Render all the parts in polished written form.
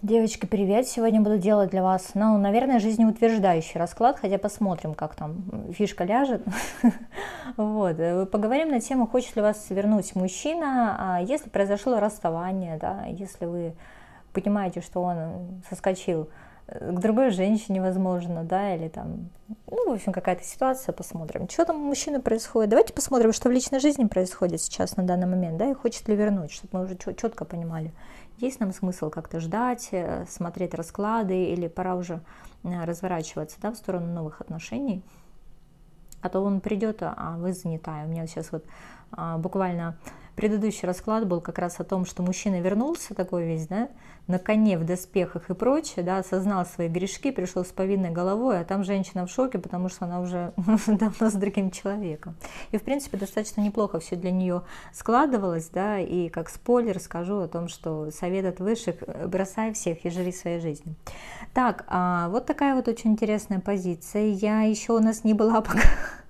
Девочки, привет! Сегодня буду делать для вас, наверное, жизнеутверждающий расклад, хотя посмотрим, как там фишка ляжет. Вот. Поговорим на тему, хочет ли вас вернуть мужчина, если произошло расставание, да, если вы понимаете, что он соскочил к другой женщине, возможно, да, или там, в общем, какая-то ситуация, посмотрим. Что там у мужчины происходит? Давайте посмотрим, что в личной жизни происходит сейчас, на данный момент, да, и хочет ли вернуть, чтобы мы уже четко понимали, есть нам смысл как-то ждать, смотреть расклады, или пора уже разворачиваться, да, в сторону новых отношений, а то он придет, а вы занята. У меня сейчас вот буквально предыдущий расклад был как раз о том, что мужчина вернулся такой весь, да, на коне, в доспехах и прочее, да, осознал свои грешки, пришел с повинной головой, а там женщина в шоке, потому что она уже давно с другим человеком. И, в принципе, достаточно неплохо все для нее складывалось, да, и как спойлер скажу о том, что совет от высших: бросай всех и живи своей жизнью. Так, вот такая вот очень интересная позиция. Я еще у нас не была пока.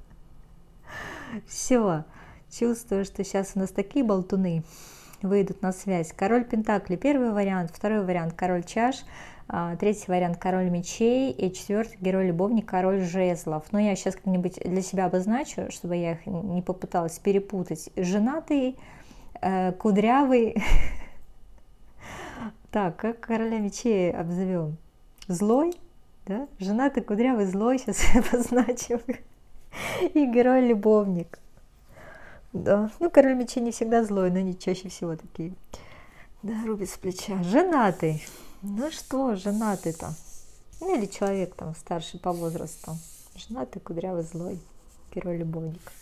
Все. Чувствую, что сейчас у нас такие болтуны выйдут на связь. Король Пентаклей, первый вариант, второй вариант король чаш, третий вариант король мечей и четвертый герой-любовник король жезлов. Но я сейчас как-нибудь для себя обозначу, чтобы я их не попыталась перепутать. Женатый, кудрявый. Так, как короля мечей обзовем? Злой, да? Женатый, кудрявый, злой, сейчас я обозначу. И герой-любовник. Да, король мечей не всегда злой, но они чаще всего такие. Да, рубит с плеча. Женатый. Ну что, женатый-то? Или человек там старший по возрасту. Женатый, кудрявый, злой. Герой-любовник.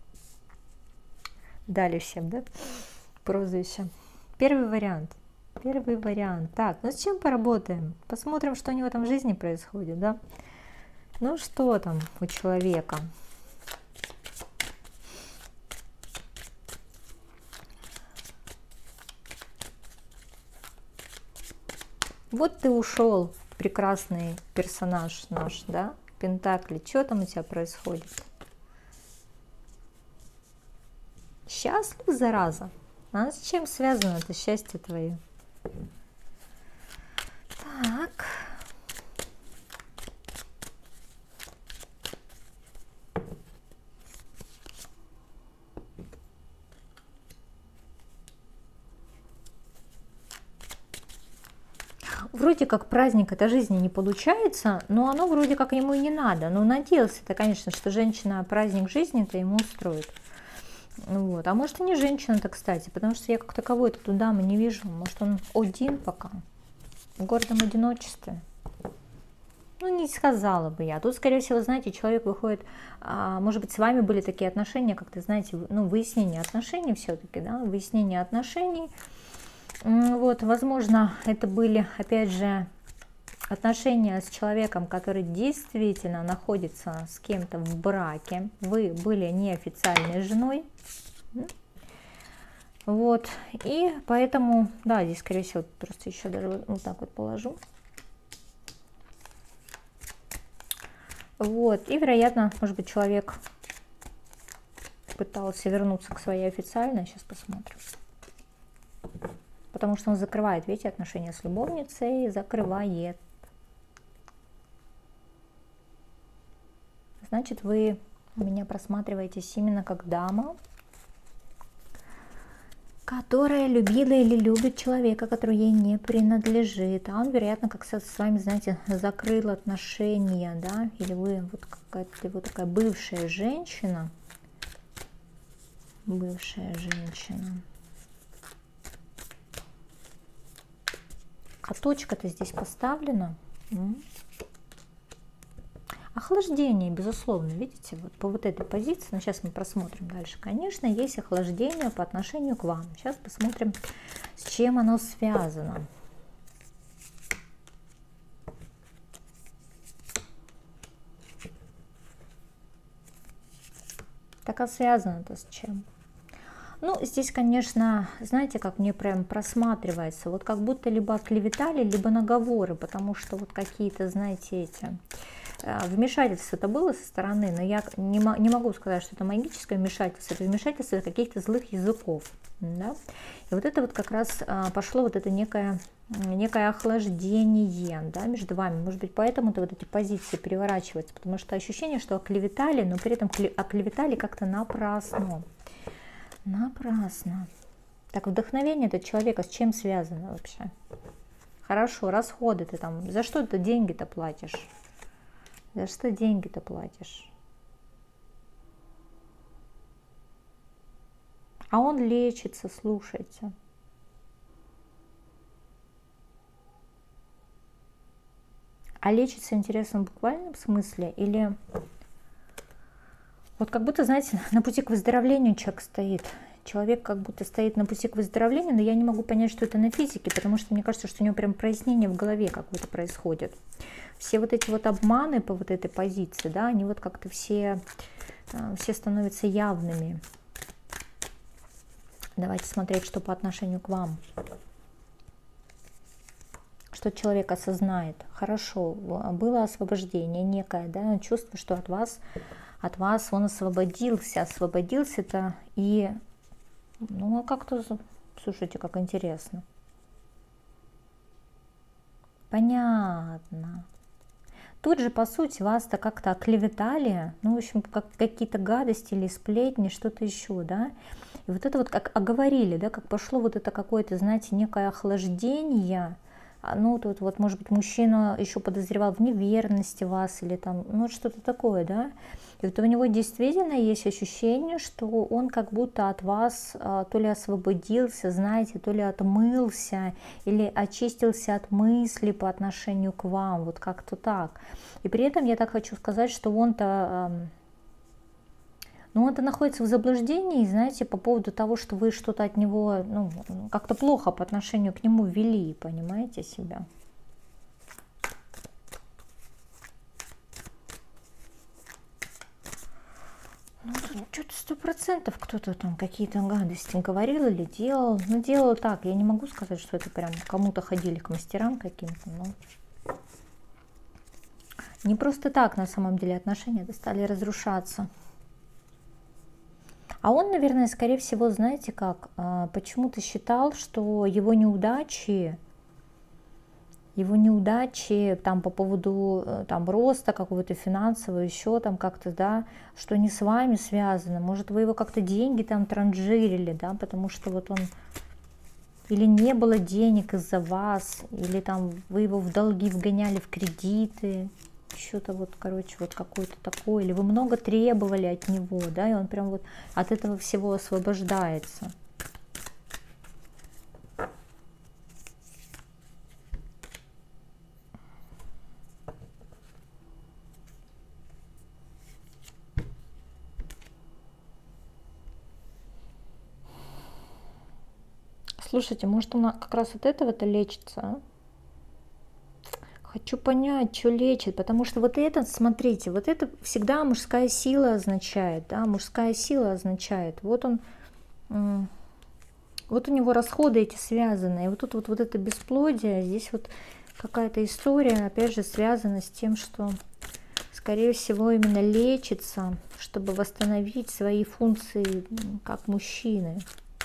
Дали всем, да? Прозвище. Первый вариант. Первый вариант. Так, с чем поработаем? Посмотрим, что у него там в жизни происходит, да? Ну что там у человека? Вот ты ушел, прекрасный персонаж наш, да, Пентакли. Что там у тебя происходит? Счастлив, зараза? А с чем связано это счастье твое? Так. Вроде как праздник этой жизни не получается, но оно вроде как ему и не надо. Но надеялся-то, конечно, что женщина праздник жизни-то ему устроит. Вот. А может и не женщина-то, кстати, потому что я как таковой эту даму не вижу. Может он один пока, в гордом одиночестве. Не сказала бы я. Тут, скорее всего, знаете, человек выходит, может быть, с вами были такие отношения, как-то, знаете, выяснение отношений все-таки, да, выяснение отношений. Вот, возможно, это были, опять же, отношения с человеком, который действительно находится с кем-то в браке. Вы были неофициальной женой. Вот, и поэтому, да, здесь, скорее всего, просто еще даже вот так вот положу. Вот, и, вероятно, может быть, человек пытался вернуться к своей официальной. Сейчас посмотрим. Потому что он закрывает, видите, отношения с любовницей, закрывает. Значит, вы у меня просматриваетесь именно как дама, которая любила или любит человека, который ей не принадлежит. А он, вероятно, как с вами, знаете, закрыл отношения, да, или вы вот какая-то вот такая бывшая женщина. Бывшая женщина. А точка-то здесь поставлена. Охлаждение, безусловно, видите, вот по вот этой позиции. Но сейчас мы просмотрим дальше. Конечно, есть охлаждение по отношению к вам. Сейчас посмотрим, с чем оно связано. Так, а связано-то с чем? Здесь, конечно, знаете, как мне прям просматривается, вот как будто либо оклеветали, либо наговоры, потому что вот какие-то, знаете, эти вмешательство-то было со стороны, но я не могу сказать, что это магическое вмешательство, это вмешательство каких-то злых языков, да? И вот это вот как раз пошло вот это некое некое охлаждение, да, между вами. Может быть, поэтому-то вот эти позиции переворачиваются, потому что ощущение, что оклеветали, но при этом оклеветали как-то напрасно. Напрасно. Так, вдохновение этого человека с чем связано вообще? Хорошо, расходы ты там, за что ты деньги-то платишь? За что деньги-то платишь? А он лечится, слушайте. А лечится, интересно, в буквальном смысле? Или вот как будто, знаете, на пути к выздоровлению человек стоит. Человек как будто стоит на пути к выздоровлению, но я не могу понять, что это на физике, потому что мне кажется, что у него прям прояснение в голове какое-то происходит. Все вот эти вот обманы по вот этой позиции, да, они вот как-то все становятся явными. Давайте смотреть, что по отношению к вам. Что человек осознает. Хорошо, было освобождение некое, да, чувство, что от вас он освободился-то и, ну, как-то, слушайте, как интересно. Понятно. Тут же, по сути, вас-то как-то оклеветали, ну, в общем, как какие-то гадости или сплетни, что-то еще, да. И вот это вот как оговорили, да, как пошло вот это какое-то, знаете, некое охлаждение. Ну, тут вот, может быть, мужчина еще подозревал в неверности вас или там, ну, что-то такое, да. И вот у него действительно есть ощущение, что он как будто от вас то ли освободился, знаете, то ли отмылся или очистился от мыслей по отношению к вам, вот как-то так. И при этом я так хочу сказать, что он-то находится в заблуждении, знаете, по поводу того, что вы что-то от него, ну, как-то плохо по отношению к нему вели, понимаете себя? Ну, тут что-то 100% кто-то там какие-то гадости говорил или делал. Ну, делал так, я не могу сказать, что это прям кому-то ходили к мастерам каким-то, но не просто так на самом деле отношения стали разрушаться. А он, наверное, скорее всего, знаете как, почему-то считал, что его неудачи там по поводу там роста какого-то финансового, еще там как-то, да, что не с вами связано. Может, вы его как-то деньги там транжирили, да, потому что вот он, или не было денег из-за вас, или там вы его в долги вгоняли, в кредиты, что-то вот, короче, вот какое-то такое, или вы много требовали от него, да, и он прям вот от этого всего освобождается. Слушайте, может, он как раз от этого-то лечится, а? Хочу понять, что лечит, потому что вот это, смотрите, вот это всегда мужская сила означает, да, мужская сила означает, вот он, вот у него расходы эти связаны, и вот тут вот это бесплодие, здесь вот какая-то история, опять же, связана с тем, что, скорее всего, именно лечится, чтобы восстановить свои функции как мужчины.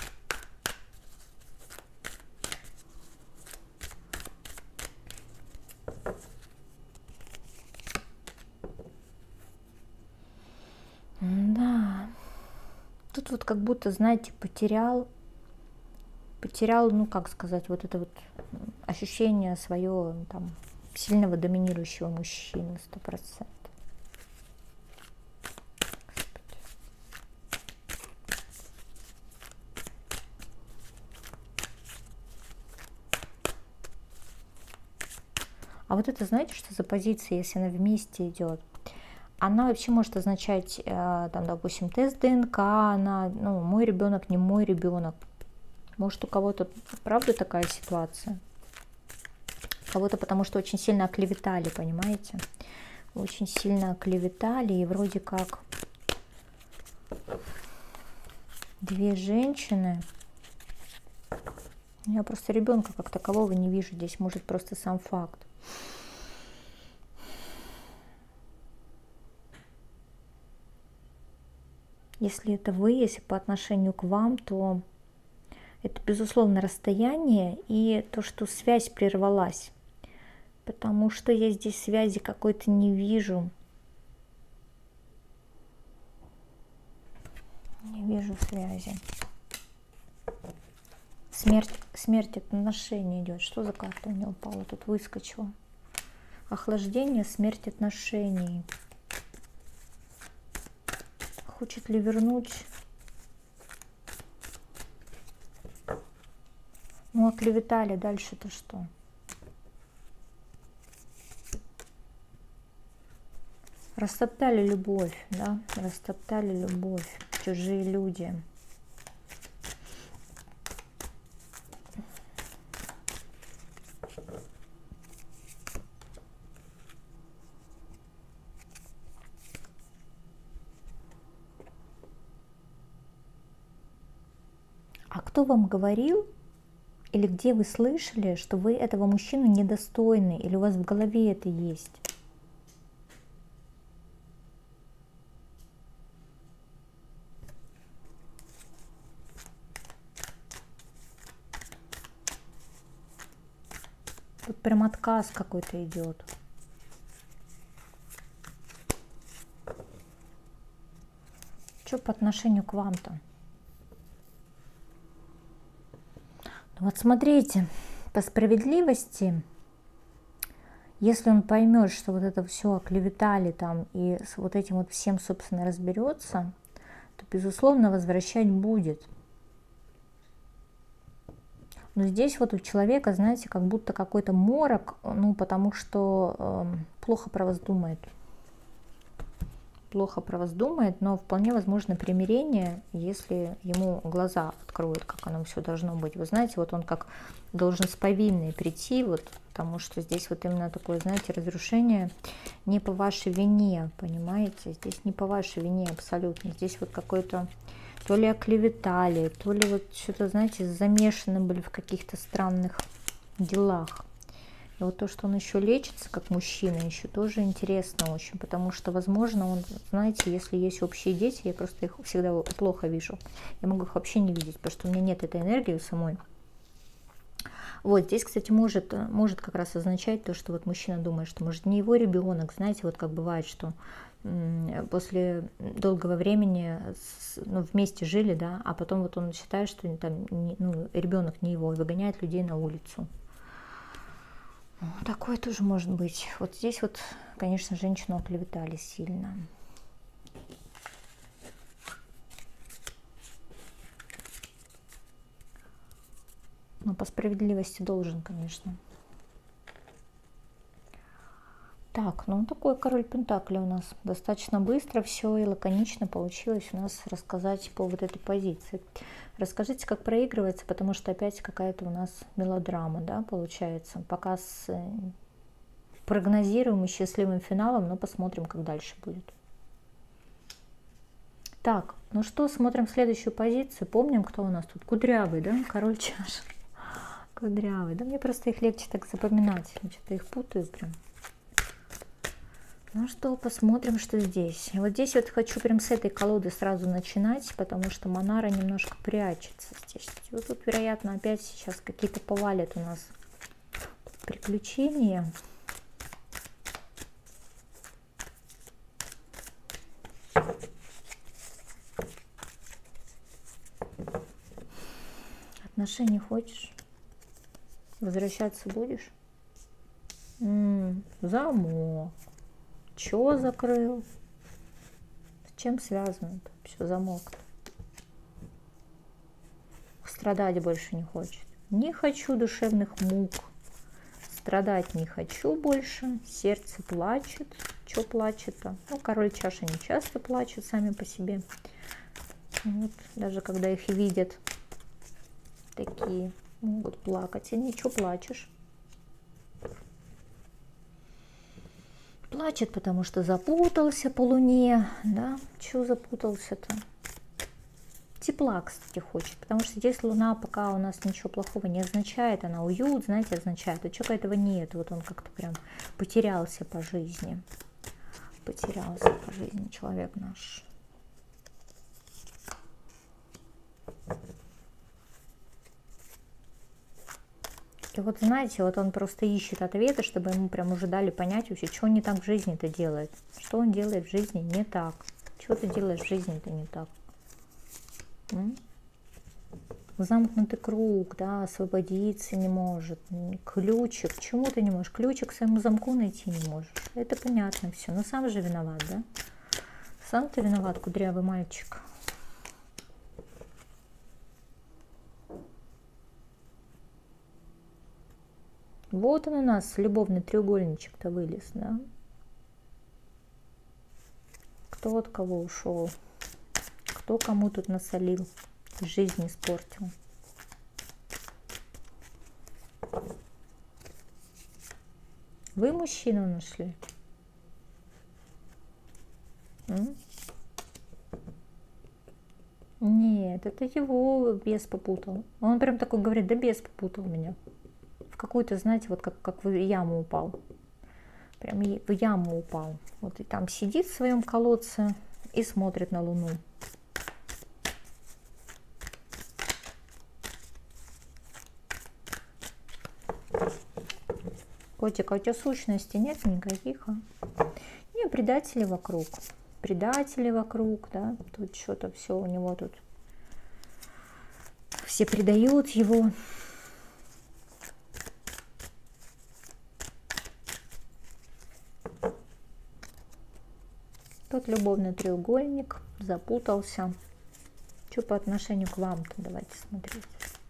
Да, тут вот как будто, знаете, потерял, ну как сказать, вот это вот ощущение свое там сильного доминирующего мужчины, 100%. А вот это, знаете, что за позиция, если она вместе идет? Она вообще может означать, там, допустим, тест ДНК, она, ну, мой ребенок, не мой ребенок. Может, у кого-то, правда, такая ситуация? Кого-то потому что очень сильно оклеветали, понимаете? Очень сильно оклеветали, и вроде как две женщины. Я просто ребенка как такового не вижу здесь, может, просто сам факт. Если это вы, если по отношению к вам, то Это, безусловно, расстояние и то, что связь прервалась. Потому что я здесь связи какой-то не вижу. Не вижу связи. Смерть отношений идет. Что за карта у меня упала? Тут выскочила. Охлаждение, смерть отношений. Хочет ли вернуть? Ну, оклеветали. Дальше-то что? Растоптали любовь, да? Растоптали любовь. Чужие люди. А кто вам говорил, или где вы слышали, что вы этого мужчину недостойны, или у вас в голове это есть? Тут прям отказ какой-то идет. Что по отношению к вам-то? Вот смотрите, по справедливости, если он поймет, что вот это все оклеветали там и с вот этим вот всем, собственно, разберется, то, безусловно, возвращать будет. Но здесь вот у человека, знаете, как будто какой-то морок, ну, потому что плохо про вас думает. Плохо про вас думает, но вполне возможно примирение, если ему глаза откроют, как оно все должно быть. Вы знаете, вот он как должен с повинной прийти, вот, потому что здесь вот именно такое, знаете, разрушение не по вашей вине, понимаете? Здесь не по вашей вине абсолютно. Здесь вот какой-то то ли оклеветали, то ли вот что-то, знаете, замешаны были в каких-то странных делах. И вот то, что он еще лечится как мужчина, еще тоже интересно очень, потому что, возможно, он, знаете, если есть общие дети, я просто их всегда плохо вижу. Я могу их вообще не видеть, потому что у меня нет этой энергии самой. Вот здесь, кстати, может как раз означать то, что вот мужчина думает, что может не его ребенок, знаете, вот как бывает, что после долгого времени вместе жили, да, а потом вот он считает, что там, ребенок не его, и выгоняет людей на улицу. Такое тоже может быть. Вот здесь вот, конечно, женщину оклеветали сильно. Но по справедливости должен, конечно. Так, ну такой король Пентакли у нас. Достаточно быстро все и лаконично получилось у нас рассказать по вот этой позиции. Расскажите, как проигрывается, потому что опять какая-то у нас мелодрама, да, получается. Пока с прогнозируемым счастливым финалом, но посмотрим, как дальше будет. Так, ну что, смотрим следующую позицию. Помним, кто у нас тут? Кудрявый, да, король чаш. Кудрявый. Да мне просто их легче так запоминать. Я что-то их путаю прям. Ну что, посмотрим, что здесь. Вот здесь вот хочу прям с этой колоды сразу начинать, потому что Монара немножко прячется здесь. Вот тут, вероятно, опять сейчас какие-то повалят у нас приключения. Отношений хочешь? Возвращаться будешь? Замок. Чё закрыл? С чем связано это? Все, замок. Страдать больше не хочет. Не хочу душевных мук. Страдать не хочу больше. Сердце плачет. Чё плачет-то? Ну, король чаши не часто плачут сами по себе. Вот, даже когда их видят, такие могут плакать. И ничего, плачешь. Плачет, потому что запутался по луне, да, чего запутался-то? Тепла, кстати, хочет, потому что здесь луна пока у нас ничего плохого не означает, она уют, знаете, означает, а человека этого нет, вот он как-то прям потерялся по жизни, человек наш. И вот знаете, вот он просто ищет ответы, чтобы ему прям уже дали понять вообще, что он не так в жизни-то делает. Что он делает в жизни не так. Что ты делаешь в жизни-то не так. Замкнутый круг, да, освободиться не может. Ключик, чему ты не можешь? Ключик к своему замку найти не можешь. Это понятно все. Но сам же виноват, да? Сам ты виноват, кудрявый мальчик. Вот он у нас, любовный треугольничек-то вылез, да? Кто от кого ушел? Кто кому тут насолил? Жизнь испортил. Вы мужчину нашли? Нет, это его бес попутал. Он прям такой говорит, да бес попутал меня. В какую-то, знаете, вот как в яму упал. Прям в яму упал. Вот и там сидит в своем колодце и смотрит на Луну. Котик, а у тебя сущности нет никаких, а? Не, предатели вокруг. Предатели вокруг, да. Тут что-то все у него тут. Все предают его. Тот любовный треугольник запутался. Что по отношению к вам-то? Давайте смотреть.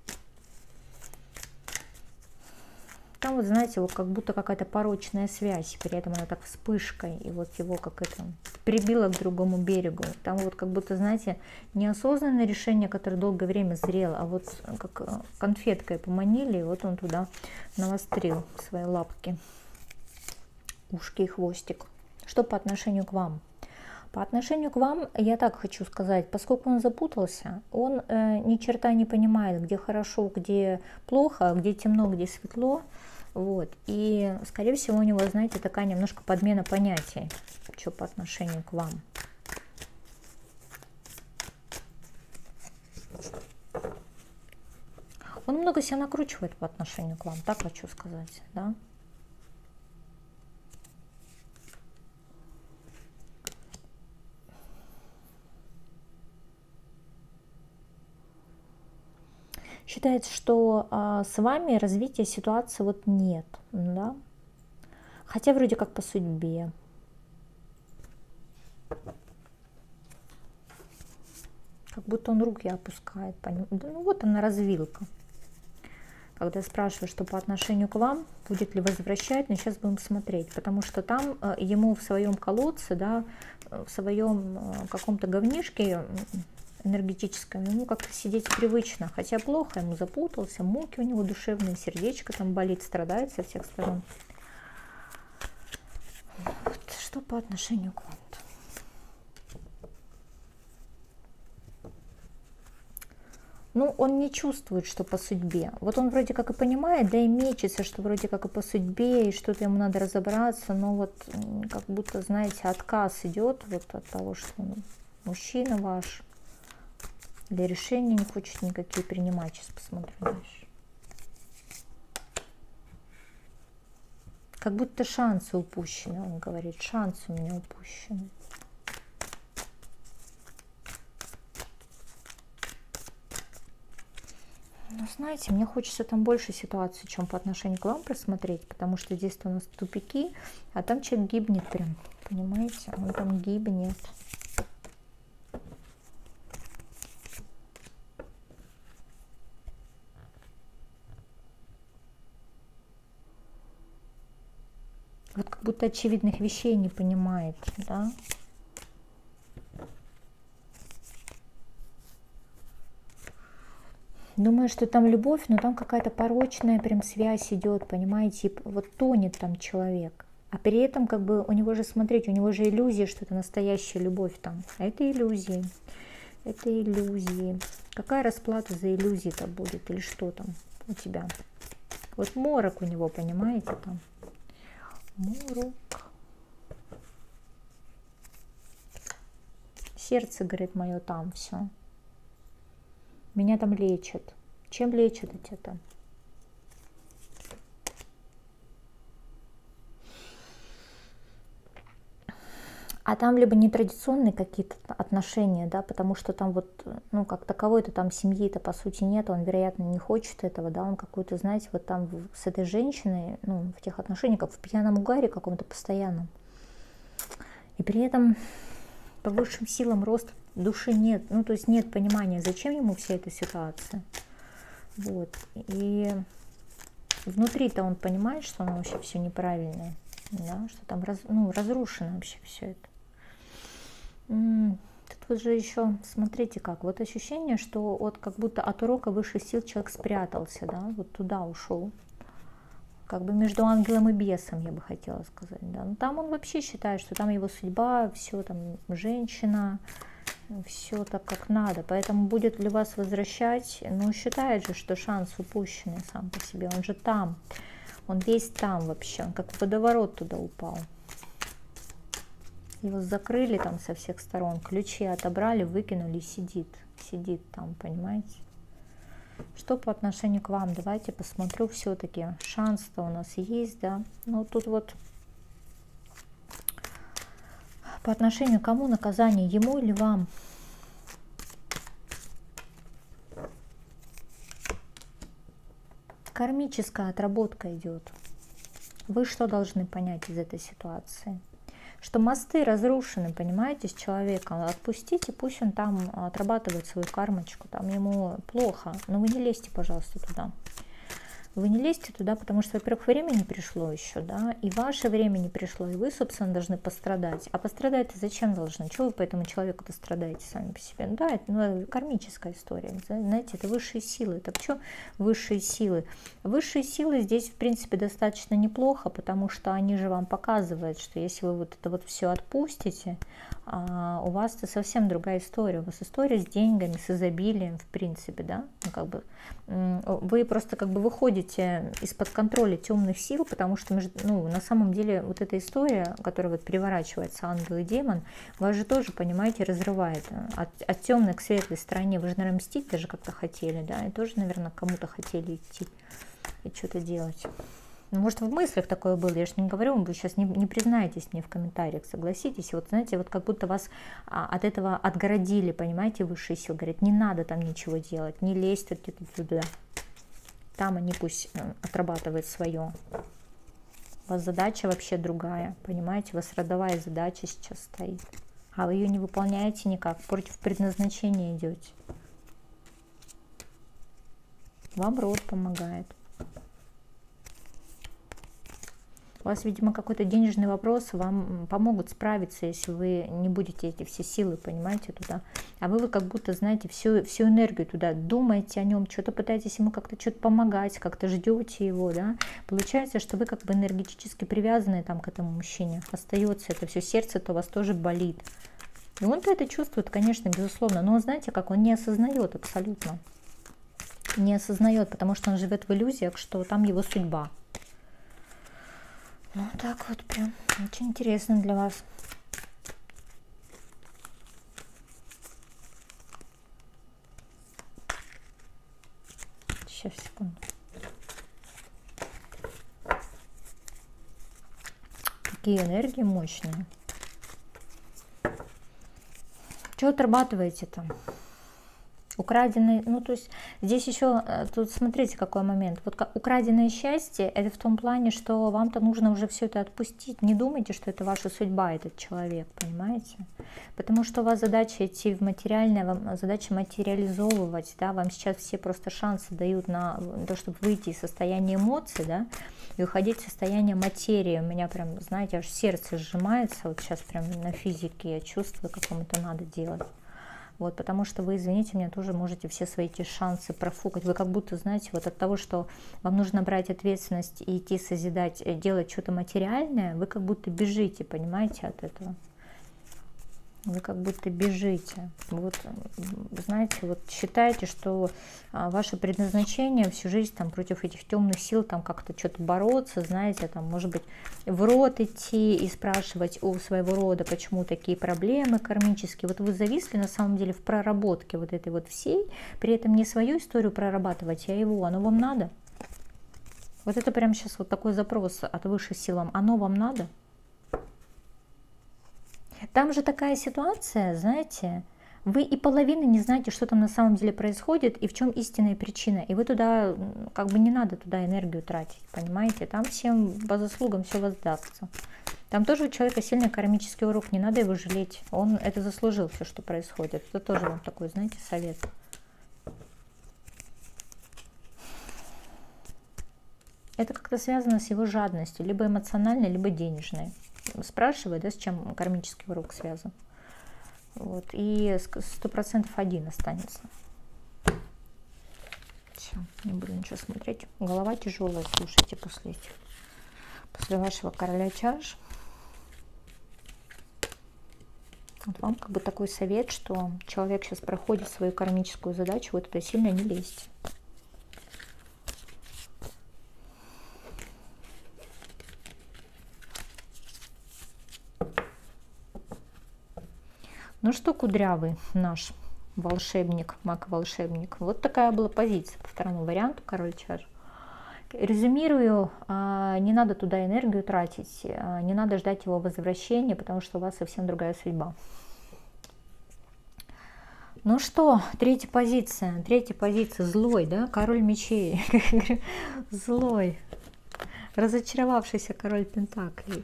Там вот, знаете, вот как будто какая-то порочная связь, при этом она так вспышкой, и вот его как это прибило к другому берегу. Там вот как будто, знаете, неосознанное решение, которое долгое время зрело, а вот как конфеткой поманили, и вот он туда навострил свои лапки, ушки и хвостик. Что по отношению к вам? По отношению к вам, я так хочу сказать, поскольку он запутался, он ни черта не понимает, где хорошо, где плохо, где темно, где светло. Вот. И, скорее всего, у него, знаете, такая немножко подмена понятий, что по отношению к вам. Он много себя накручивает по отношению к вам, так хочу сказать, да. Считается, что с вами развития ситуации вот нет, да? Хотя вроде как по судьбе. Как будто он руки опускает. Ну вот она развилка. Когда я спрашиваю, что по отношению к вам, будет ли возвращать, но сейчас будем смотреть. Потому что там ему в своем колодце, да, в своем каком-то говнишке энергетическом, ему как-то сидеть привычно, хотя плохо, ему запутался, муки у него душевные, сердечко там болит, страдает со всех сторон. Вот, что по отношению к вам-то? Ну, он не чувствует, что по судьбе. Вот он вроде как и понимает, да и мечется, что вроде как и по судьбе, и что-то ему надо разобраться, но вот как будто, знаете, отказ идет вот от того, что мужчина ваш, для решения не хочет никакие принимать. Сейчас посмотрим дальше. Как будто шансы упущены, он говорит, шансы у меня упущены. Ну, знаете, мне хочется там больше ситуации, чем по отношению к вам просмотреть, потому что здесь у нас тупики, а там человек гибнет прям, понимаете, он там гибнет. Вот как будто очевидных вещей не понимает, да? Думаю, что там любовь, но там какая-то порочная прям связь идет, понимаете, вот тонет там человек. А при этом как бы у него же, смотрите, у него же иллюзия, что это настоящая любовь там. А это иллюзии. Это иллюзии. Какая расплата за иллюзии-то будет? Или что там у тебя? Вот морок у него, понимаете, там. Морок. Сердце, говорит, мое там все. Меня там лечат. Чем лечат эти там? А там либо нетрадиционные какие-то отношения, да, потому что там вот, ну, как таковой-то там семьи-то по сути нет, он, вероятно, не хочет этого, да, он какой-то, знаете, вот там с этой женщиной, ну, в тех отношениях, как в пьяном угаре каком-то постоянном. И при этом по высшим силам рост души нет, ну, то есть нет понимания, зачем ему вся эта ситуация. Вот, и внутри-то он понимает, что оно вообще все неправильное, да, что там разрушено вообще все это. Тут вот же еще, смотрите как, вот ощущение, что вот как будто от урока высших сил человек спрятался, да, вот туда ушел, как бы между ангелом и бесом, я бы хотела сказать, да, но там он вообще считает, что там его судьба, все там женщина, все так как надо, поэтому будет ли вас возвращать, ну считает же, что шанс упущенный сам по себе, он же там, он весь там вообще, он как в водоворот туда упал. Его закрыли там со всех сторон, ключи отобрали, выкинули и сидит там, понимаете? Что по отношению к вам? Давайте посмотрю все-таки. Шанс-то у нас есть, да? Ну, тут вот по отношению к кому наказание? Ему или вам? Кармическая отработка идет. Вы что должны понять из этой ситуации? Что мосты разрушены, понимаете, с человеком. Отпустите, пусть он там отрабатывает свою кармочку, там ему плохо. Но вы не лезьте, пожалуйста, туда. Вы не лезьте туда, потому что, во-первых, время не пришло еще, да, и ваше время не пришло, и вы, собственно, должны пострадать. А пострадать-то зачем должны? Чего вы по этому человеку-то страдаете сами по себе? Ну, да, это кармическая история, знаете, это высшие силы. Это что высшие силы? Высшие силы здесь, в принципе, достаточно неплохо, потому что они же вам показывают, что если вы вот это вот все отпустите, у вас-то совсем другая история. У вас история с деньгами, с изобилием, в принципе, да, ну, как бы вы просто как бы выходите из-под контроля темных сил, потому что на самом деле вот эта история, которая вот переворачивается ангел и демон, вас же тоже, понимаете, разрывает от темной к светлой стороне. Вы же, наверное, мстить даже как-то хотели, да, и тоже, наверное, кому-то хотели идти и что-то делать. Ну, может, в мыслях такое было, я же не говорю, вы сейчас не признаетесь мне в комментариях, согласитесь. Вот, знаете, вот как будто вас от этого отгородили, понимаете, высшие силы. Говорят, не надо там ничего делать, не лезь туда. Там они пусть отрабатывают свое. У вас задача вообще другая, понимаете, у вас родовая задача сейчас стоит. А вы ее не выполняете никак, против предназначения идете. Вам род помогает. У вас, видимо, какой-то денежный вопрос, вам помогут справиться, если вы не будете эти все силы, понимаете, туда. А вы как будто, знаете, всю энергию туда думаете о нем, что-то пытаетесь ему как-то что-то помогать, как-то ждете его, да. Получается, что вы как бы энергетически привязаны там к этому мужчине. Остается это все, сердце-то у вас тоже болит. И он-то это чувствует, конечно, безусловно, но знаете, как он не осознает абсолютно. Не осознает, потому что он живет в иллюзиях, что там его судьба. Ну, так вот прям очень интересно для вас. Сейчас, секунду. Какие энергии мощные. Что отрабатываете там? Украденные, ну то есть здесь еще, тут смотрите какой момент, вот украденное счастье, это в том плане, что вам-то нужно уже все это отпустить, не думайте, что это ваша судьба, этот человек, понимаете, потому что у вас задача идти в материальное, вам задача материализовывать, да, вам сейчас все просто шансы дают на то, чтобы выйти из состояния эмоций, да, и уходить в состояние материи. У меня прям, знаете, аж сердце сжимается, вот сейчас прям на физике я чувствую, как вам это надо делать. Вот, потому что вы, извините меня, тоже можете все свои эти шансы профукать. Вы как будто, знаете, вот от того, что вам нужно брать ответственность и идти созидать, делать что-то материальное, вы как будто бежите, понимаете, от этого. Вы как будто бежите. Вот, знаете, вот считаете, что ваше предназначение всю жизнь там против этих темных сил там как-то что-то бороться, знаете, там, может быть, в род идти и спрашивать у своего рода, почему такие проблемы кармические. Вот вы зависли на самом деле в проработке вот этой вот всей, при этом не свою историю прорабатывать, а его. Оно вам надо? Вот это прямо сейчас вот такой запрос от высших сил. Оно вам надо? Там же такая ситуация, знаете, вы и половины не знаете, что там на самом деле происходит и в чем истинная причина. И вы туда, как бы не надо туда энергию тратить, понимаете? Там всем по заслугам все воздастся. Там тоже у человека сильный кармический урок, не надо его жалеть. Он это заслужил, все, что происходит. Это тоже вам такой, знаете, совет. Это как-то связано с его жадностью, либо эмоциональной, либо денежной. Спрашиваю, да, с чем кармический урок связан. Вот, и 100% один останется. Все, не буду ничего смотреть. Голова тяжелая, слушайте, после вашего короля чаш. Вот вам как бы такой совет, что человек сейчас проходит свою кармическую задачу, вы туда сильно не лезьте. Ну что, кудрявый наш волшебник, маг-волшебник. Вот такая была позиция по второму варианту, король чаш. Резюмирую, не надо туда энергию тратить, не надо ждать его возвращения, потому что у вас совсем другая судьба. Ну что, третья позиция, злой, да, король мечей, злой, разочаровавшийся король пентаклей.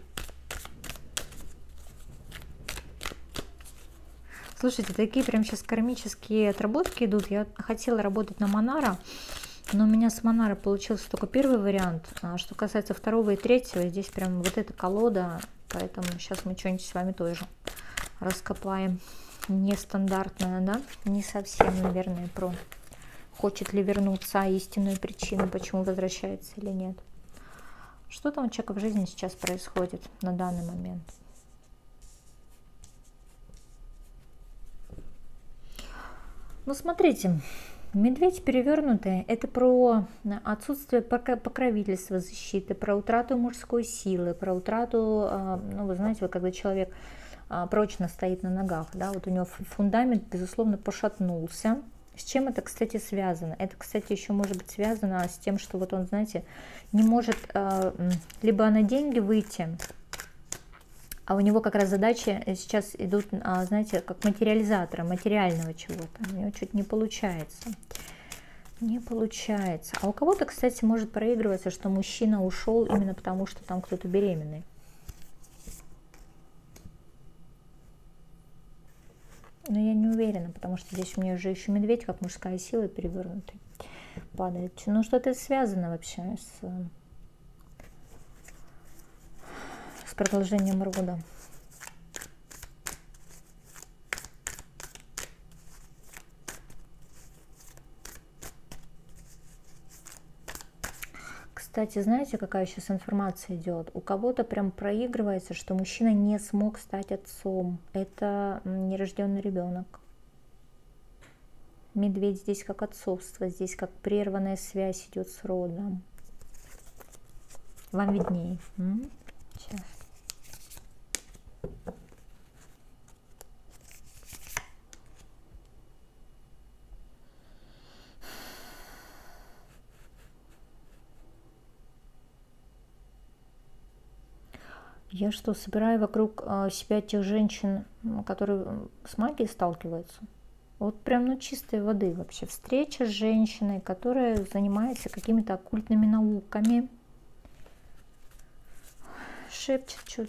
Слушайте, такие прям сейчас кармические отработки идут. Я хотела работать на Монара, но у меня с Монара получился только первый вариант. А что касается второго и третьего, здесь прям вот эта колода, поэтому сейчас мы что-нибудь с вами тоже раскопаем. Нестандартная, да? Не совсем, наверное, про хочет ли вернуться, а истинную причину, почему возвращается или нет. Что там у человека в жизни сейчас происходит на данный момент? Ну, смотрите, медведь перевернутый – это про отсутствие покровительства, защиты, про утрату мужской силы, про утрату, ну, вы знаете, вот когда человек прочно стоит на ногах, да, вот у него фундамент, безусловно, пошатнулся. С чем это, кстати, связано? Это, кстати, еще может быть связано с тем, что вот он, знаете, не может либо на деньги выйти, а у него как раз задачи сейчас идут, знаете, как материализатора, материального чего-то. У него чуть не получается. Не получается. А у кого-то, кстати, может проигрываться, что мужчина ушел именно потому, что там кто-то беременный. Но я не уверена, потому что здесь у меня уже еще медведь, как мужская сила, перевернутый, падает. Ну, что-то связано вообще с продолжением рода. Кстати, знаете, какая сейчас информация идет? У кого-то прям проигрывается, что мужчина не смог стать отцом. Это нерожденный ребенок. Медведь здесь как отцовство, здесь как прерванная связь идет с родом. Вам виднее. Сейчас. Я что, собираю вокруг себя тех женщин, которые с магией сталкиваются? Вот прям, ну, чистой воды вообще. Встреча с женщиной, которая занимается какими-то оккультными науками. Шепчет что-то.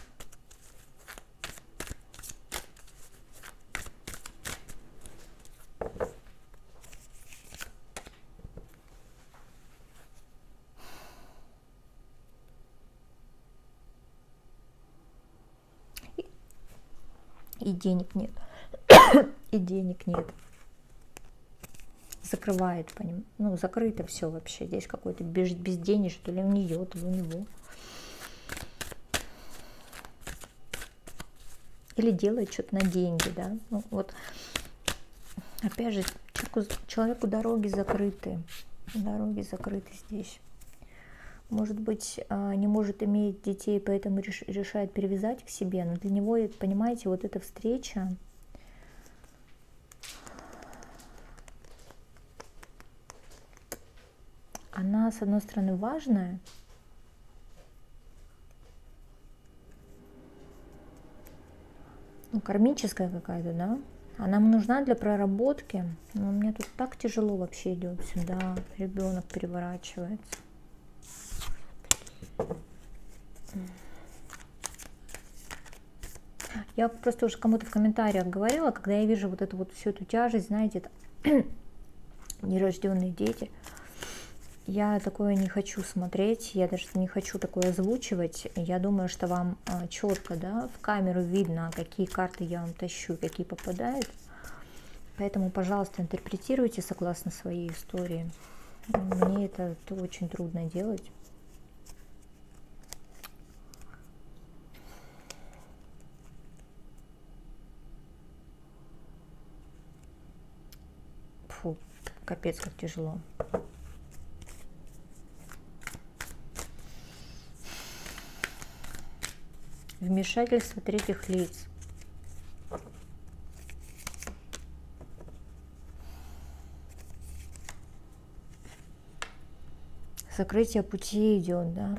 И денег нет. И денег нет. Закрывает по ним. Ну, закрыто все вообще. Здесь какой-то безденежье, то ли у нее, то ли у него. Или делает что-то на деньги, да. Ну, вот. Опять же, человеку дороги закрыты. Дороги закрыты здесь. Может быть, не может иметь детей, поэтому решает перевязать к себе. Но для него, понимаете, вот эта встреча, она, с одной стороны, важная, ну, кармическая какая-то, да? Она нам нужна для проработки. Но мне тут так тяжело вообще идет сюда. Ребенок переворачивается. Я просто уже кому-то в комментариях говорила, когда я вижу вот эту вот всю эту тяжесть, знаете, это нерожденные дети. Я такое не хочу смотреть, я даже не хочу такое озвучивать. Я думаю, что вам четко, да, в камеру видно, какие карты я вам тащу, какие попадают. Поэтому, пожалуйста, интерпретируйте согласно своей истории. Мне это очень трудно делать. Фу, капец, как тяжело. Вмешательство третьих лиц. Закрытие пути идет, да.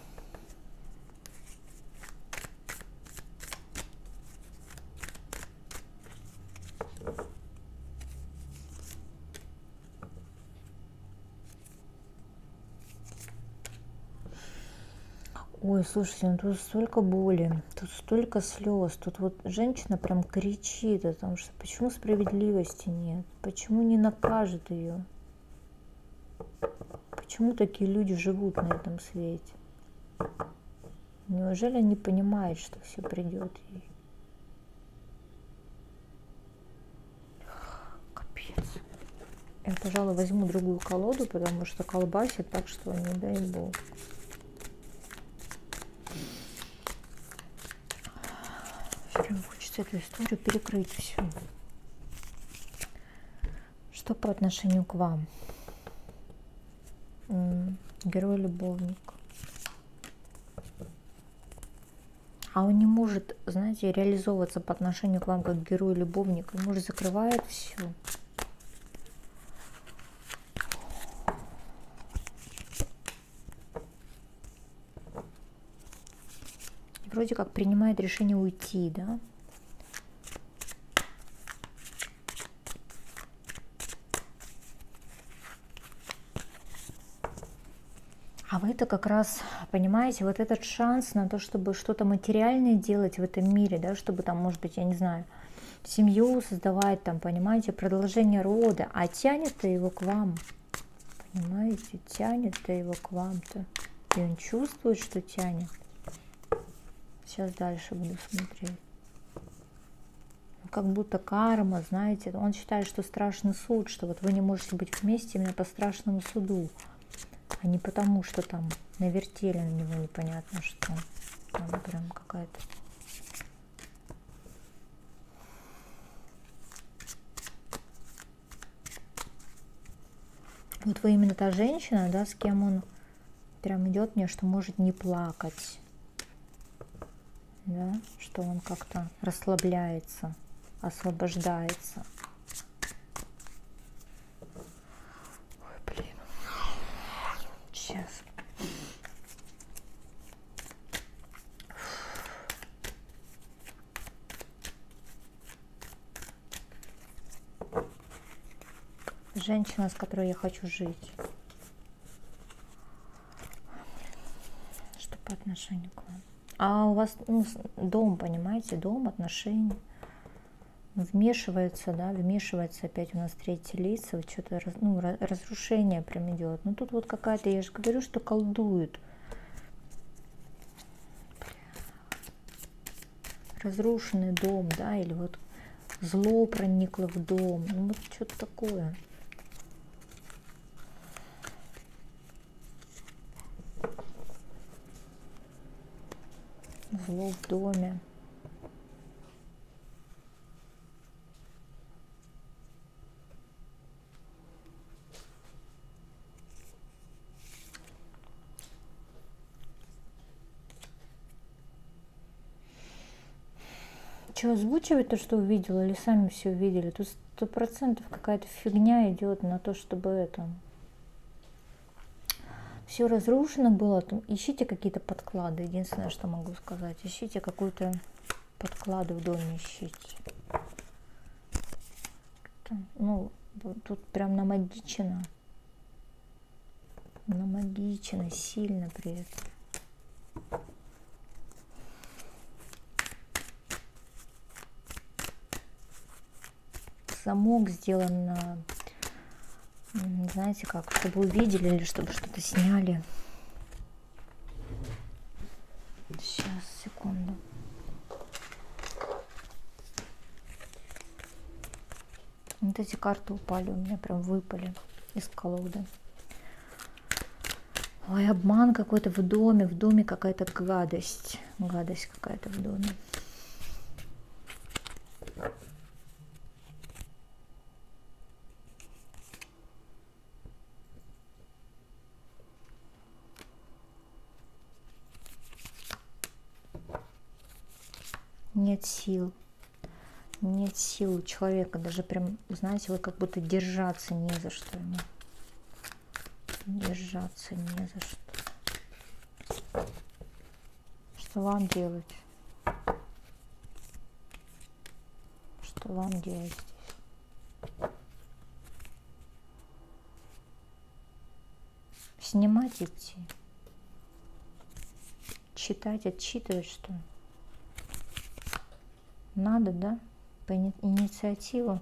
Ой, слушайте, ну тут столько боли, тут столько слез, тут вот женщина прям кричит о том, что почему справедливости нет, почему не накажет ее, почему такие люди живут на этом свете. Неужели они понимают, что все придет ей? Капец. Я, пожалуй, возьму другую колоду, потому что колбасит так, что не дай бог. Прям хочется эту историю перекрыть всю. Что по отношению к вам? Герой-любовник. А он не может, знаете, реализовываться по отношению к вам как герой-любовник. Он, может, закрывает все. Вроде как принимает решение уйти, да? А вы-то как раз, понимаете, вот этот шанс на то, чтобы что-то материальное делать в этом мире, да, чтобы там, может быть, я не знаю, семью создавать, там, понимаете, продолжение рода, а тянет-то его к вам, понимаете, тянет-то его к вам-то, и он чувствует, что тянет. Сейчас дальше буду смотреть. Как будто карма, знаете, он считает, что страшный суд, что вот вы не можете быть вместе именно по страшному суду, а не потому, что там навертели на него непонятно что. Там прям какая-то... Вот вы именно та женщина, да, с кем он прям идет мне, что может не плакать. Да, что он как-то расслабляется, освобождается. Ой, блин. Сейчас. Женщина, с которой я хочу жить. Что по отношению к вам? А у вас, ну, дом, понимаете, дом, отношения. Вмешивается, да, вмешивается опять у нас третьи лица, вот что-то, ну, разрушение прям идет. Ну тут вот какая-то, я же говорю, что колдует. Разрушенный дом, да, или вот зло проникло в дом, ну вот что-то такое. Зло в доме. Что, озвучивать то, что увидела, или сами все увидели? Тут 100% какая-то фигня идет на то, чтобы это... Все разрушено было. Ищите какие-то подклады. Единственное, что могу сказать. Ищите какую-то подклады в доме ищите. Ну, тут прям намагичено. Намагичено сильно при этом. Замок сделан на, знаете как, чтобы увидели или чтобы что-то сняли. Сейчас, секунду. Вот эти карты упали у меня, прям выпали из колоды. Ой, обман какой-то в доме какая-то гадость. Гадость какая-то в доме. Нет сил. Нет сил у человека. Даже прям, знаете, вы как будто держаться не за что ему. Держаться не за что. Что вам делать? Что вам делать здесь? Снимать идти? Читать, отчитывать, что ли? Надо, да? По инициативу.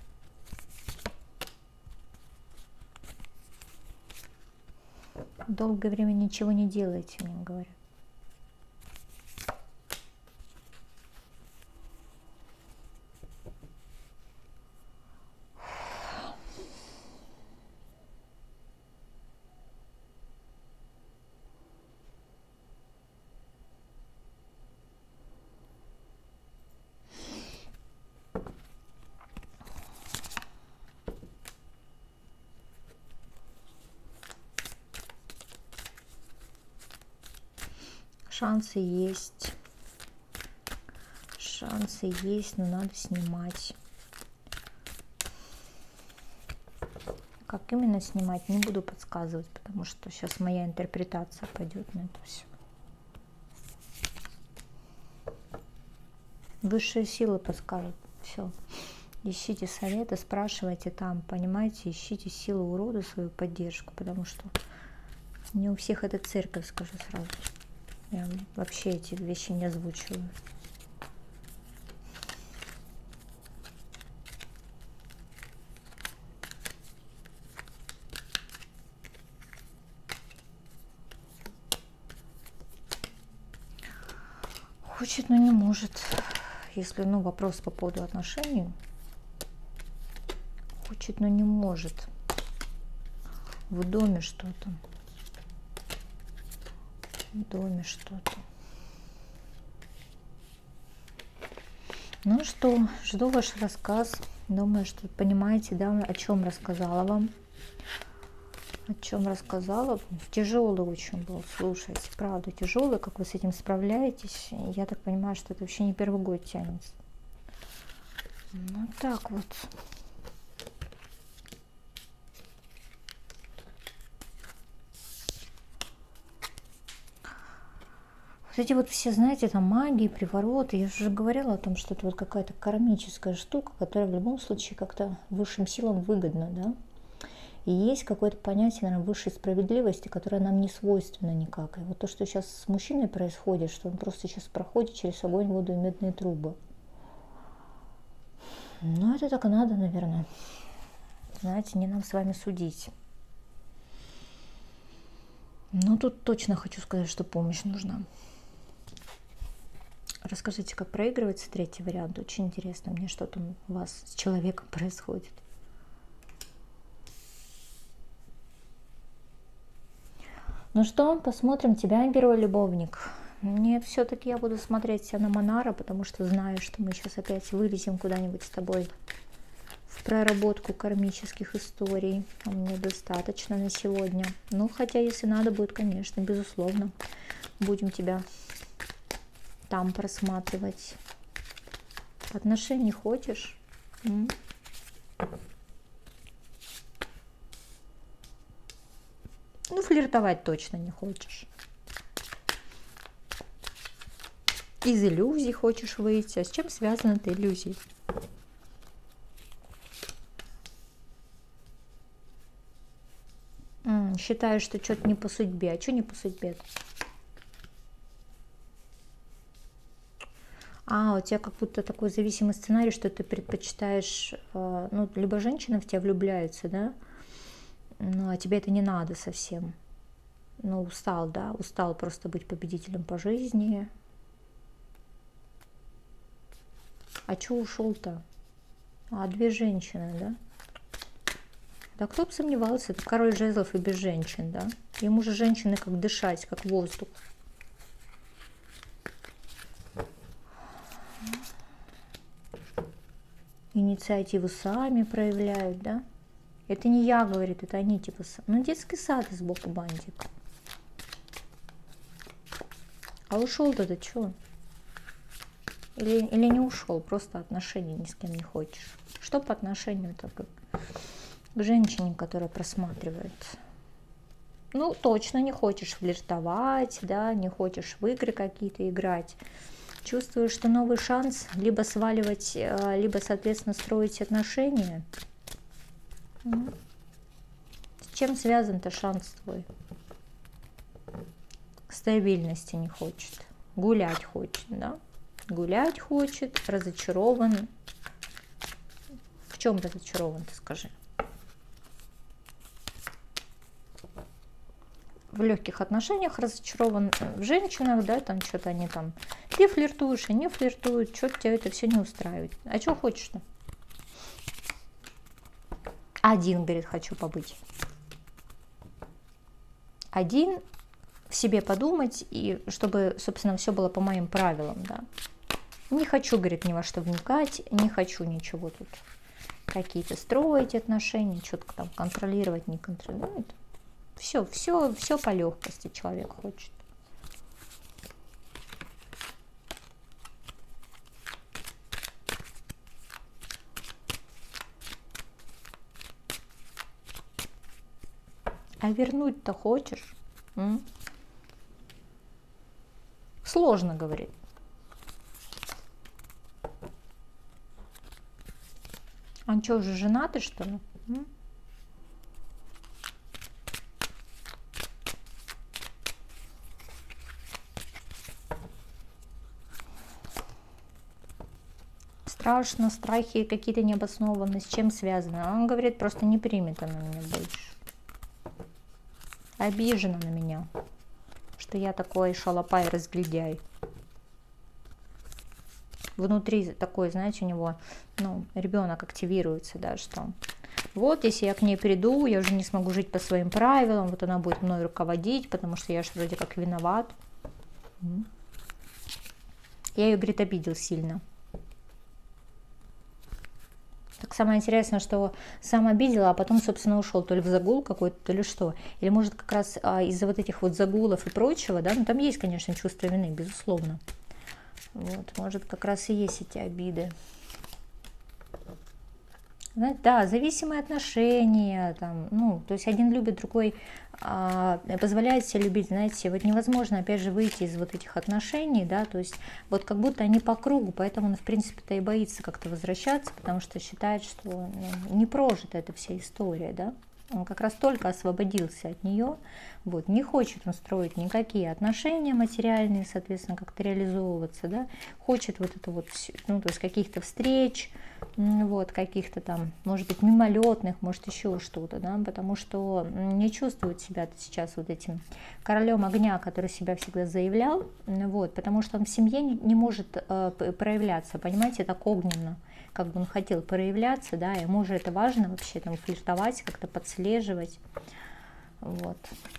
Долгое время ничего не делаете, мне говорят. Шансы есть. Шансы есть, но надо снимать. Как именно снимать, не буду подсказывать, потому что сейчас моя интерпретация пойдет на это все. Высшие силы подскажут. Все. Ищите советы, спрашивайте там, понимаете, ищите силу урода, свою поддержку, потому что не у всех это церковь, скажу сразу. Я вообще эти вещи не озвучиваю. Хочет, но не может. Если, ну, вопрос по поводу отношений. Хочет, но не может. В доме что-то. В доме что-то. Ну что, жду ваш рассказ. Думаю, что понимаете, да, о чем рассказала вам. О чем рассказала. Тяжелый очень был, слушайте, правда, тяжелый, как вы с этим справляетесь. Я так понимаю, что это вообще не первый год тянется. Ну так вот. Вот эти вот все, знаете, там магии, привороты, я же говорила о том, что это вот какая-то кармическая штука, которая в любом случае как-то высшим силам выгодна, да. И есть какое-то понятие, наверное, высшей справедливости, которое нам не свойственно никак. И вот то, что сейчас с мужчиной происходит, что он просто сейчас проходит через огонь, воду и медные трубы. Ну, это так и надо, наверное. Знаете, не нам с вами судить. Но тут точно хочу сказать, что помощь нужна. Расскажите, как проигрывается третий вариант. Очень интересно мне, что там у вас с человеком происходит. Ну что, посмотрим тебя, герой-любовник. Нет, все-таки я буду смотреть себя на Монара, потому что знаю, что мы сейчас опять вылезем куда-нибудь с тобой в проработку кармических историй. А мне достаточно на сегодня. Ну, хотя, если надо будет, конечно, безусловно, будем тебя там просматривать. Отношений хочешь? Ну, флиртовать точно не хочешь. Из иллюзий хочешь выйти. А с чем связана эта иллюзия? Считаешь, что что-то не по судьбе. А что не по судьбе? У тебя как будто такой зависимый сценарий, что ты предпочитаешь, ну, либо женщина в тебя влюбляется, да, ну, а тебе это не надо совсем. Ну, устал, да, устал просто быть победителем по жизни. А чё ушел-то? Две женщины, да? Да кто бы сомневался, это король жезлов и без женщин, да? Ему же женщины как дышать, как воздух. Инициативу сами проявляют, да? Это не я, говорит, это они типа... Ну, детский сад из боку бантик. А ушел-то что? Или не ушел, просто отношений ни с кем не хочешь. Что по отношению-то к женщине, которая просматривает? Ну, точно не хочешь флиртовать, да, не хочешь в игры какие-то играть. Чувствуешь, что новый шанс либо сваливать, либо, соответственно, строить отношения. С чем связан-то шанс твой? Стабильности не хочет. Гулять хочет, да? Гулять хочет, разочарован. В чем разочарован, ты скажи? В легких отношениях разочарован, в женщинах, да, там что-то они там, ты флиртуешь, они флиртуют, что-то тебя это все не устраивает. А что хочешь-то? Один, говорит, хочу побыть. Один, в себе подумать, и чтобы, собственно, все было по моим правилам, да. Не хочу, говорит, ни во что вникать, не хочу ничего тут какие-то строить отношения, что-то там контролировать, не контролировать. Все по легкости человек хочет. А вернуть-то хочешь? Сложно, говорит. Он что, уже женатый, что ли? Страшно, страхи какие-то необоснованные. С чем связано? Он говорит, просто не примет она меня больше. Обижена на меня, что я такой шалопай, разглядяй. Внутри такой, знаете, у него, ну, ребенок активируется, да, что вот, если я к ней приду, я уже не смогу жить по своим правилам, вот она будет мной руководить, потому что я же вроде как виноват. Я ее, говорит, обидел сильно. Так самое интересное, что сам обидел, а потом, собственно, ушел то ли в загул какой-то, то ли что. Или может как раз из-за вот этих вот загулов и прочего, да, ну там есть, конечно, чувство вины, безусловно. Вот, может как раз и есть эти обиды. Знаете, да, зависимые отношения, там, ну, то есть один любит, другой позволяет себе любить, знаете, вот невозможно, опять же, выйти из вот этих отношений, да, то есть вот как будто они по кругу, поэтому он, в принципе-то и боится как-то возвращаться, потому что считает, что ну, не прожита эта вся история, да, он как раз только освободился от нее, вот, не хочет он строить никакие отношения материальные, соответственно, как-то реализовываться, да, хочет вот это вот, ну, то есть каких-то встреч, вот, каких-то там, может быть, мимолетных, может, еще что-то, да, потому что не чувствует себя сейчас вот этим королем огня, который себя всегда заявлял, вот, потому что он в семье не может проявляться, понимаете, так огненно, как бы он хотел проявляться, да, ему же это важно вообще, там, флиртовать, как-то подслеживать, вот.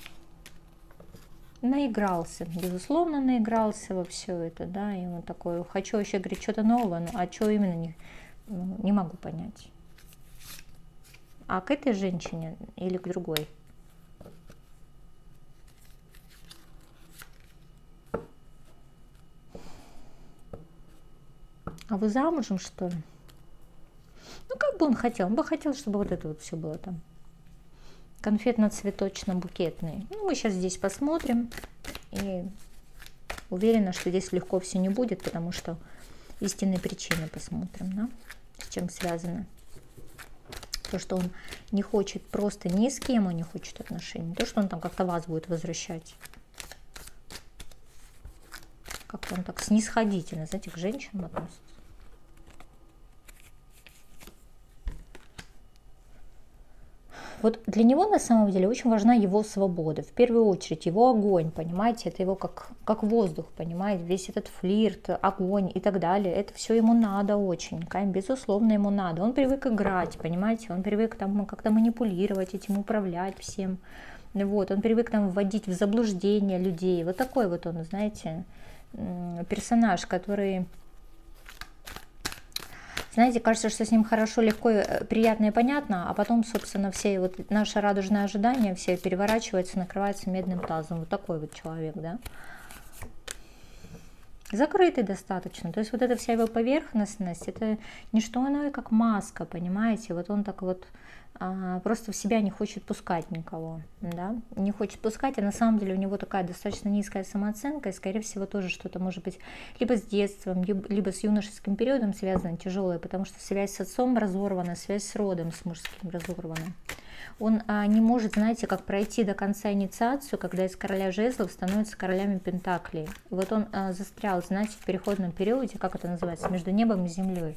Наигрался, безусловно, наигрался во все это, да, и он такой, хочу вообще, говорит, что-то новое, ну, а что именно, не могу понять. А к этой женщине или к другой? А вы замужем, что ли? Ну, как бы он хотел? Он бы хотел, чтобы вот это вот все было там конфетно-цветочно-букетный. Ну, мы сейчас здесь посмотрим и Уверена, что здесь легко все не будет, потому что истинные причины посмотрим, да, с чем связано. То, что он не хочет просто ни с кем, он не хочет отношений, не то, что он там как-то вас будет возвращать. Как-то он так снисходительно, знаете, к женщинам относится. Вот для него на самом деле очень важна его свобода. В первую очередь его огонь, понимаете, это его как воздух, понимаете, весь этот флирт, огонь и так далее. Это все ему надо очень, безусловно, ему надо. Он привык играть, понимаете, он привык там как-то манипулировать этим, управлять всем. Вот, он привык там вводить в заблуждение людей. Вот такой вот он, знаете, персонаж, который... Знаете, кажется, что с ним хорошо, легко, приятно и понятно, а потом, собственно, все вот наши радужные ожидания, все переворачиваются, накрываются медным тазом. Вот такой вот человек, да. Закрытый достаточно. То есть вот эта вся его поверхностность, это не что иное, как маска, понимаете. Вот он так вот просто в себя не хочет пускать никого, да, не хочет пускать, а на самом деле у него такая достаточно низкая самооценка, и, скорее всего, тоже что-то может быть либо с детством, либо с юношеским периодом связано, тяжелое, потому что связь с отцом разорвана, связь с родом, с мужским разорвана. Он не может, знаете, как пройти до конца инициацию, когда из короля жезлов становится королями пентаклей. И вот он застрял, знаете, в переходном периоде, как это называется, между небом и землей.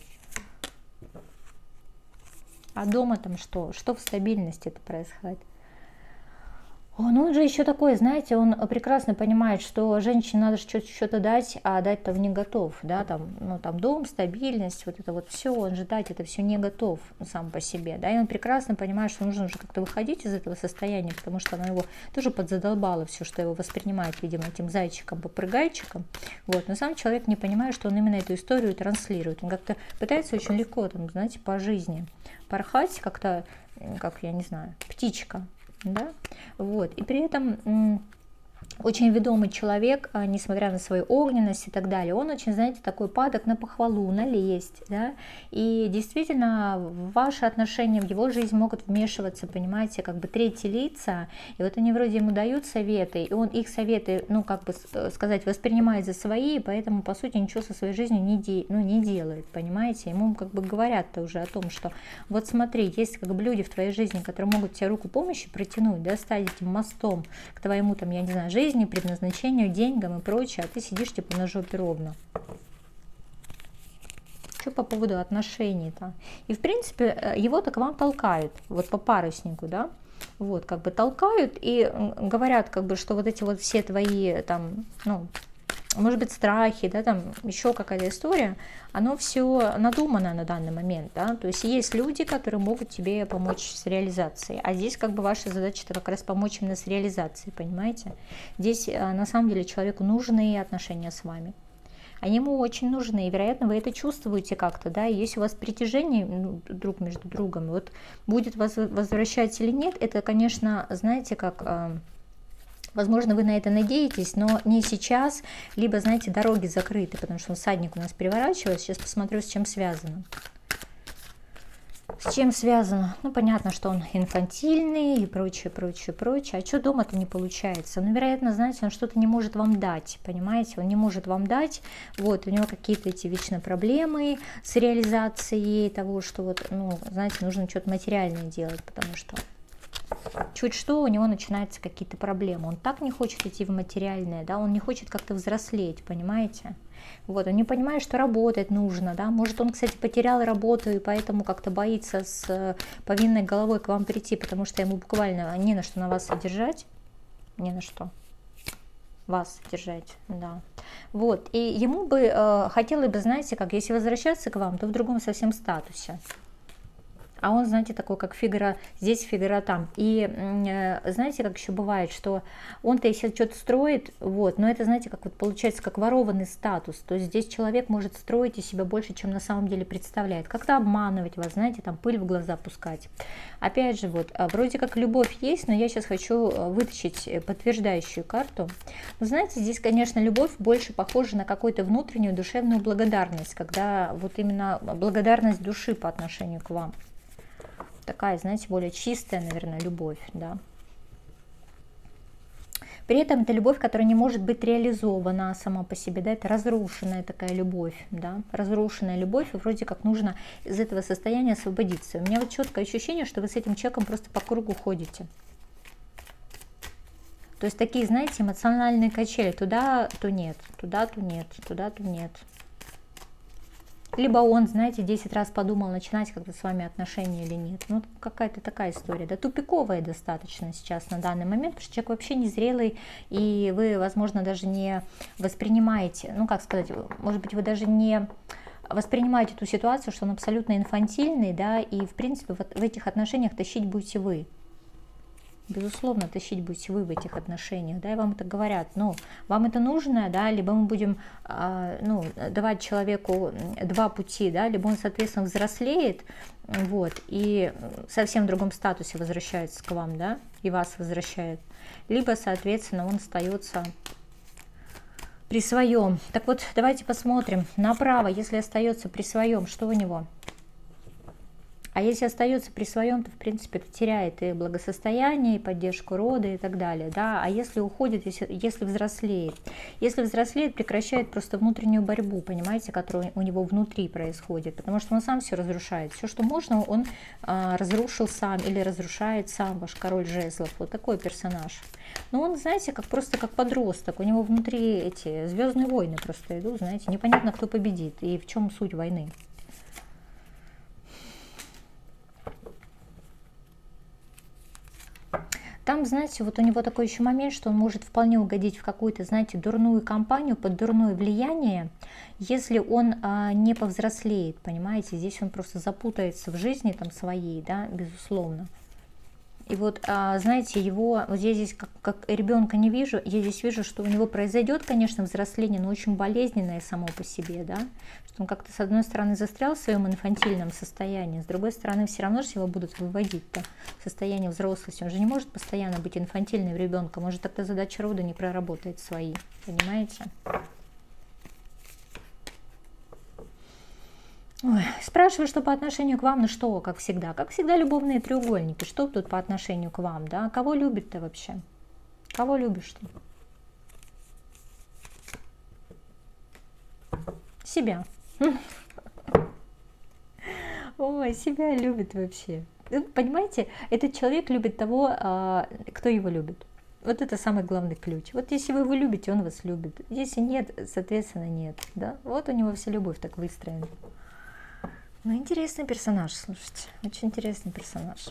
А дома там что? Что в стабильности это происходит? Он же еще такой, знаете, он прекрасно понимает, что женщине надо что-то дать, а дать-то не готов, да, там, ну, там дом, стабильность, вот это вот все, он же дать это все не готов сам по себе, да, и он прекрасно понимает, что нужно уже как-то выходить из этого состояния, потому что оно его тоже подзадолбало, все, что его воспринимает, видимо, этим зайчиком, попрыгайчиком, вот, но сам человек не понимает, что он именно эту историю транслирует, он как-то пытается очень легко, там, знаете, по жизни порхать, как-то, как, я не знаю, птичка, да, вот, и при этом очень ведомый человек, несмотря на свою огненность и так далее, он очень, знаете, такой падок на похвалу, на лесть, да, и действительно в ваши отношения, в его жизнь могут вмешиваться, понимаете, как бы третьи лица, и вот они вроде ему дают советы, и он их советы, ну, как бы сказать, воспринимает за свои, и поэтому, по сути, ничего со своей жизнью не делает, понимаете, ему как бы говорят-то уже о том, что вот смотри, есть как бы люди в твоей жизни, которые могут тебе руку помощи протянуть, да, стать этим мостом к твоему, там, я не знаю, жизни, предназначению, деньгам и прочее, а ты сидишь типа на жопе ровно. Что по поводу отношений-то? И в принципе его-то к вам толкают, вот по паруснику, да, вот как бы толкают и говорят как бы, что вот эти вот все твои там, ну, может быть, страхи, да, там еще какая-то история, оно все надумано на данный момент, да, то есть есть люди, которые могут тебе помочь с реализацией, а здесь как бы ваша задача-то как раз помочь именно с реализацией, понимаете, здесь на самом деле человеку нужны отношения с вами, они ему очень нужны, и, вероятно, вы это чувствуете как-то, да, и если у вас притяжение друг между другом, вот будет вас возвращать или нет, это, конечно, знаете, как... Возможно, вы на это надеетесь, но не сейчас, либо, знаете, дороги закрыты, потому что всадник у нас переворачивается. Сейчас посмотрю, с чем связано. С чем связано? Ну, понятно, что он инфантильный и прочее, прочее, прочее. А что дома-то не получается? Ну, вероятно, знаете, он что-то не может вам дать, понимаете? Он не может вам дать, вот, у него какие-то эти вечные проблемы с реализацией того, что вот, ну, знаете, нужно что-то материальное делать, потому что... Чуть что, у него начинаются какие-то проблемы. Он так не хочет идти в материальное, да, он не хочет как-то взрослеть, понимаете? Вот, он не понимает, что работать нужно, да. Может, он, кстати, потерял работу и поэтому как-то боится с повинной головой к вам прийти, потому что ему буквально не на что на вас содержать, не на что вас держать, да. Вот, и ему бы хотелось бы, знаете, как, если возвращаться к вам, то в другом совсем статусе. А он, знаете, такой, как Фигаро здесь, Фигаро там. И знаете, как еще бывает, что он-то если что-то строит, вот, но это, знаете, как вот получается, как ворованный статус. То есть здесь человек может строить из себя больше, чем на самом деле представляет. Как-то обманывать вас, знаете, там пыль в глаза пускать. Опять же, вот, вроде как любовь есть, но я сейчас хочу вытащить подтверждающую карту. Но знаете, здесь, конечно, любовь больше похожа на какую-то внутреннюю душевную благодарность, когда вот именно благодарность души по отношению к вам. Такая, знаете, более чистая, наверное, любовь, да. При этом это любовь, которая не может быть реализована сама по себе, да, это разрушенная такая любовь, да, разрушенная любовь, и вроде как нужно из этого состояния освободиться. У меня вот четкое ощущение, что вы с этим человеком просто по кругу ходите. То есть такие, знаете, эмоциональные качели, туда, то нет, туда, то нет, туда, то нет. Либо он, знаете, 10 раз подумал, начинать как-то с вами отношения или нет. Ну, какая-то такая история, да, тупиковая достаточно сейчас на данный момент, потому что человек вообще незрелый, и вы, возможно, даже не воспринимаете, ну, как сказать, может быть, вы даже не воспринимаете эту ситуацию, что он абсолютно инфантильный, да, и, в принципе, вот в этих отношениях тащить будете вы. Безусловно, тащить будете вы в этих отношениях, да, и вам это говорят, ну, вам это нужно, да, либо мы будем, ну, давать человеку два пути, да, либо он, соответственно, взрослеет, вот, и совсем в другом статусе возвращается к вам, да, и вас возвращает, либо, соответственно, он остается при своем. Так вот, давайте посмотрим направо, если остается при своем, что у него? А если остается при своем, то, в принципе, это теряет и благосостояние, и поддержку рода, и так далее, да. А если уходит, если взрослеет? Если взрослеет, прекращает просто внутреннюю борьбу, понимаете, которая у него внутри происходит, потому что он сам все разрушает. Все, что можно, он разрушил сам или разрушает сам, ваш король жезлов. Вот такой персонаж. Но он, знаете, как просто как подросток, у него внутри эти звездные войны просто идут, знаете, непонятно, кто победит и в чем суть войны. Там, знаете, вот у него такой еще момент, что он может вполне угодить в какую-то, знаете, дурную компанию, под дурное влияние, если он не повзрослеет, понимаете, здесь он просто запутается в жизни там своей, да, безусловно. И вот, знаете, его, вот я здесь как ребенка не вижу, я здесь вижу, что у него произойдет, конечно, взросление, но очень болезненное само по себе, да, что он как-то, с одной стороны, застрял в своем инфантильном состоянии, с другой стороны, все равно же его будут выводить-то в состояние взрослости, он же не может постоянно быть инфантильным ребенком, может, тогда задача рода не проработает свои, понимаете? Ой, спрашиваю, что по отношению к вам, ну что, как всегда любовные треугольники, что тут по отношению к вам, да, кого любит-то вообще, кого любишь-то? Себя. Ой, себя любит вообще, понимаете, этот человек любит того, кто его любит. Вот это самый главный ключ. Вот если вы его любите, он вас любит, если нет, соответственно, нет, да, вот у него вся любовь так выстроена. Ну, интересный персонаж, слушайте, очень интересный персонаж.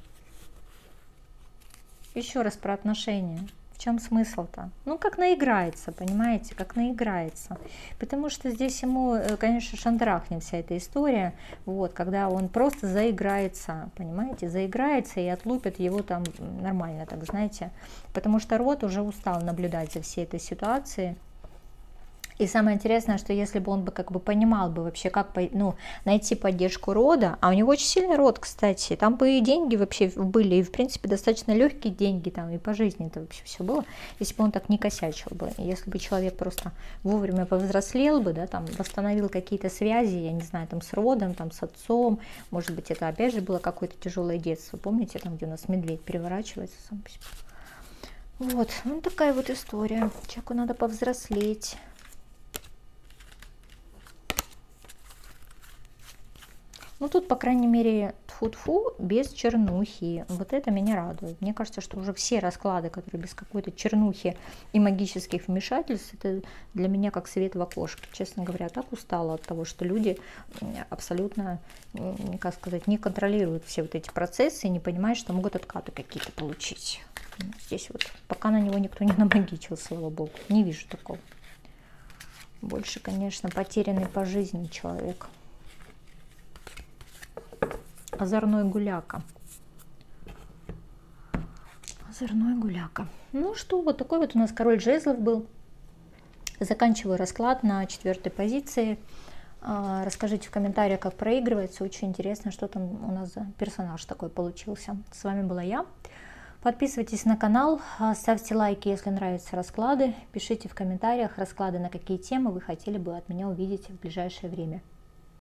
Еще раз про отношения. В чем смысл-то? Ну, как наиграется, понимаете, как наиграется. Потому что здесь ему, конечно, шандрахнет вся эта история, вот, когда он просто заиграется, понимаете, заиграется и отлупит его там нормально, так знаете. Потому что род уже устал наблюдать за всей этой ситуацией. И самое интересное, что если бы он бы как бы понимал бы вообще, как найти поддержку рода, а у него очень сильный род, кстати, там бы и деньги вообще были, и в принципе достаточно легкие деньги там, и по жизни это вообще все было, если бы он так не косячил бы, если бы человек просто вовремя повзрослел бы, да, там, восстановил какие-то связи, я не знаю, там, с родом, там, с отцом, может быть, это опять же было какое-то тяжелое детство, помните, там, где у нас медведь переворачивается сам по себе. Вот, ну такая вот история, человеку надо повзрослеть. Ну, тут, по крайней мере, тфу-тфу, без чернухи. Вот это меня радует. Мне кажется, что уже все расклады, которые без какой-то чернухи и магических вмешательств, это для меня как свет в окошке. Честно говоря, так устала от того, что люди абсолютно, как сказать, не контролируют все вот эти процессы и не понимают, что могут откаты какие-то получить. Здесь вот пока на него никто не намагичил, слава богу. Не вижу такого. Больше, конечно, потерянный по жизни человек. Озорной гуляка. Озорной гуляка. Ну что, вот такой вот у нас король жезлов был. Заканчиваю расклад на 4-й позиции. Расскажите в комментариях, как проигрывается. Очень интересно, что там у нас за персонаж такой получился. С вами была я. Подписывайтесь на канал, ставьте лайки, если нравятся расклады. Пишите в комментариях расклады, на какие темы вы хотели бы от меня увидеть в ближайшее время.